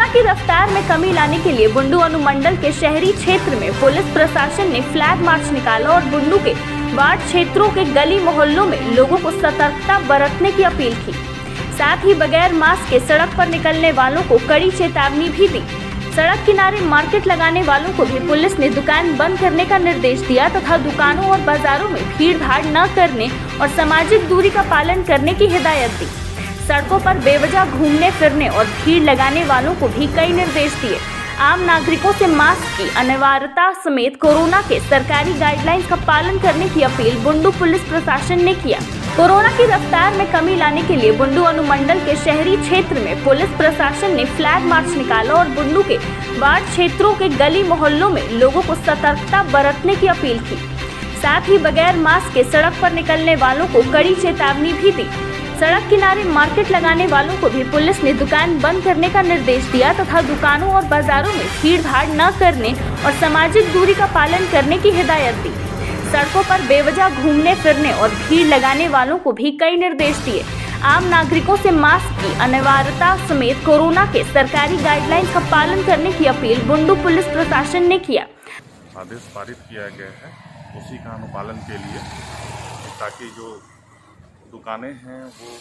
की रफ्तार में कमी लाने के लिए बुंडू अनुमंडल के शहरी क्षेत्र में पुलिस प्रशासन ने फ्लैग मार्च निकाला और बुंडू के वार्ड क्षेत्रों के गली मोहल्लों में लोगों को सतर्कता बरतने की अपील की। साथ ही बगैर मास्क के सड़क पर निकलने वालों को कड़ी चेतावनी भी दी। सड़क किनारे मार्केट लगाने वालों को भी पुलिस ने दुकान बंद करने का निर्देश दिया तथा दुकानों और बाजारों में भीड़ भाड़ न करने और सामाजिक दूरी का पालन करने की हिदायत दी। सड़कों पर बेवजह घूमने फिरने और भीड़ लगाने वालों को भी कई निर्देश दिए। आम नागरिकों से मास्क की अनिवार्यता समेत कोरोना के सरकारी गाइडलाइंस का पालन करने की अपील बुंडू पुलिस प्रशासन ने किया। कोरोना की रफ्तार में कमी लाने के लिए बुंडू अनुमंडल के शहरी क्षेत्र में पुलिस प्रशासन ने फ्लैग मार्च निकाला और बुंडू के वार्ड क्षेत्रों के गली मोहल्लों में लोगों को सतर्कता बरतने की अपील की। साथ ही बगैर मास्क के सड़क पर निकलने वालों को कड़ी चेतावनी भी दी। सड़क किनारे मार्केट लगाने वालों को भी पुलिस ने दुकान बंद करने का निर्देश दिया तथा दुकानों और बाजारों में भीड़ भाड़ न करने और सामाजिक दूरी का पालन करने की हिदायत दी। सड़कों पर बेवजह घूमने फिरने और भीड़ लगाने वालों को भी कई निर्देश दिए। आम नागरिकों से मास्क की अनिवार्यता समेत कोरोना के सरकारी गाइडलाइंस का पालन करने की अपील बुंडू पुलिस प्रशासन ने किया। आदेश पारित किया गया है उसी का अनुपालन के लिए, ताकि जो दुकानें हैं वो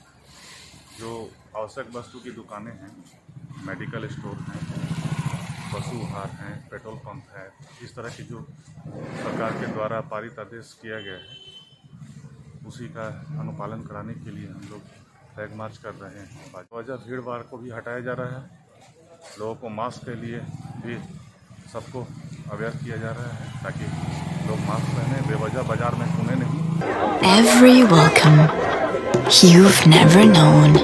जो आवश्यक वस्तु की दुकानें हैं, मेडिकल स्टोर हैं, पशु आहार हैं, पेट्रोल पंप है, इस तरह की जो सरकार के द्वारा पारित आदेश किया गया है उसी का अनुपालन कराने के लिए हम लोग फ्लैग मार्च कर रहे हैं। वजह भीड़ भाड़ को भी हटाया जा रहा है, लोगों को मास्क के लिए भी सबको अवेयर किया जा रहा है ताकि लोग मास्क पहने, बेवजह बाजार में घूमे नहीं। Every welcome you've never known.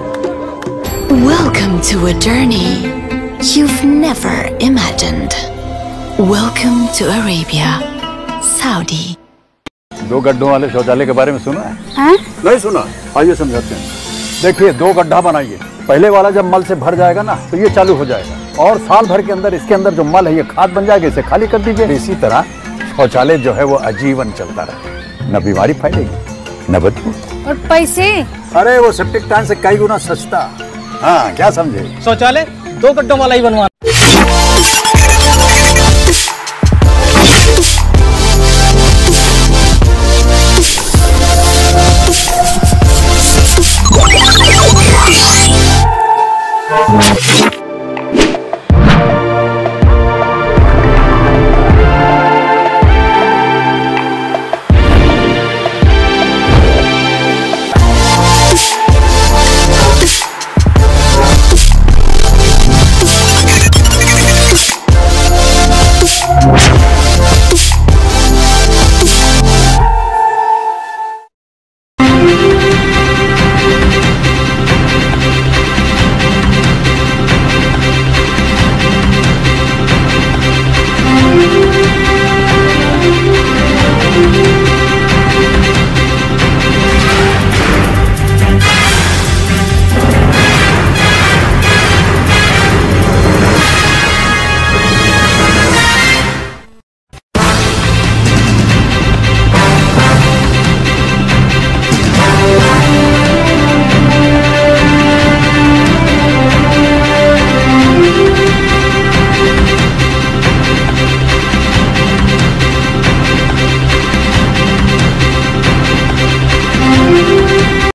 Welcome to a journey you've never imagined. Welcome to Arabia, Saudi. 2 गड्ढों वाले शौचालय के बारे में सुना है? हाँ? नहीं सुना? आइए समझाते हैं। देखिए, 2 गड्ढा बनाइए। पहले वाला जब मल से भर जाएगा ना तो ये चालू हो जाएगा और साल भर के अंदर इसके अंदर जो मल है ये खाद बन जाएगा, इसे खाली कर दीजिए। इसी तरह शौचालय जो है वो आजीवन चलता रहे, न बीमारी फैलेगी न बदबू। और पैसे? अरे वो सेप्टिक टैंक से कई गुना सस्ता। हाँ, क्या समझे? शौचालय 2 गड्ढों वाला ही बनवा।